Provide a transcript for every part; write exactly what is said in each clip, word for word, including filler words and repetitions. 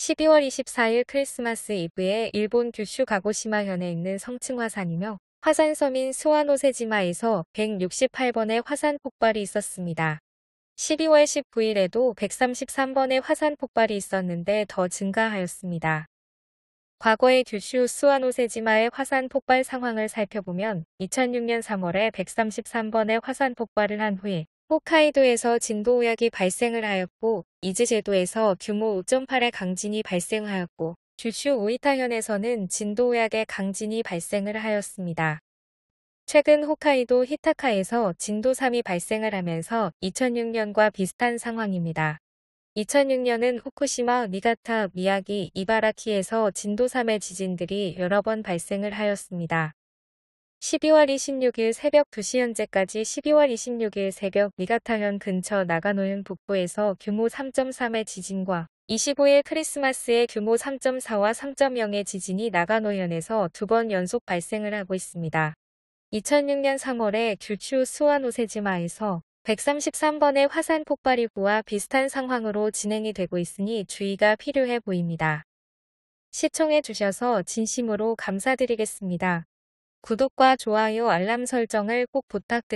십이월 이십사일 크리스마스 이브에 일본 규슈 가고시마현에 있는 성층 화산이며 화산섬인 스와노세지마에서 백육십팔 번의 화산 폭발이 있었습니다. 십이월 십구일에도 백삼십삼 번의 화산 폭발이 있었는데 더 증가하였습니다. 과거의 규슈 스와노세지마의 화산 폭발 상황을 살펴보면 이천육년 삼월에 백삼십삼 번의 화산 폭발을 한 후에 홋카이도에서 진도 우약이 발생을 하였고 이즈제도에서 규모 오 점 팔의 강진이 발생하였고 규슈 오이타현에서는 진도 우약의 강진이 발생을 하였습니다. 최근 홋카이도 히타카에서 진도 삼이 발생을 하면서 이천육년과 비슷한 상황입니다. 이천육년은 후쿠시마, 니가타, 미야기, 이바라키에서 진도 삼의 지진들이 여러 번 발생을 하였습니다. 십이월 이십육일 새벽 두 시 현재까지 십이월 이십육일 새벽 니가타현 근처 나가노현 북부에서 규모 삼 점 삼의 지진과 이십오일 크리스마스에 규모 삼 점 사와 삼 점 영의 지진이 나가노현에서 두 번 연속 발생을 하고 있습니다. 이천육년 삼월에 규슈 스와노세지마에서 백삼십삼 번의 화산 폭발이구와 비슷한 상황으로 진행이 되고 있으니 주의가 필요해 보입니다. 시청해 주셔서 진심으로 감사드리겠습니다. 구독과 좋아요 알람 설정을 꼭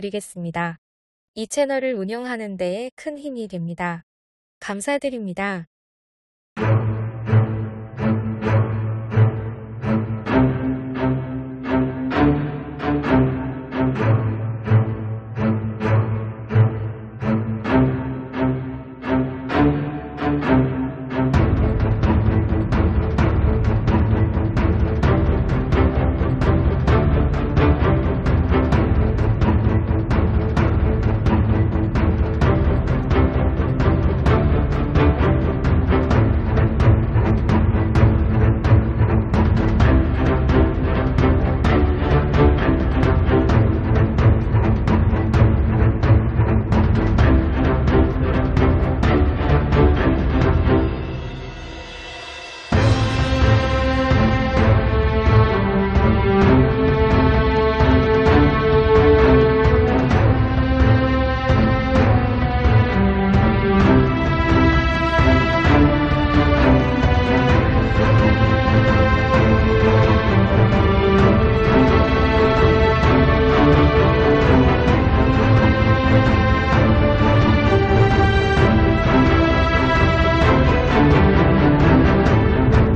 부탁드리겠습니다. 이 채널을 운영하는 데에 큰 힘이 됩니다. 감사드립니다.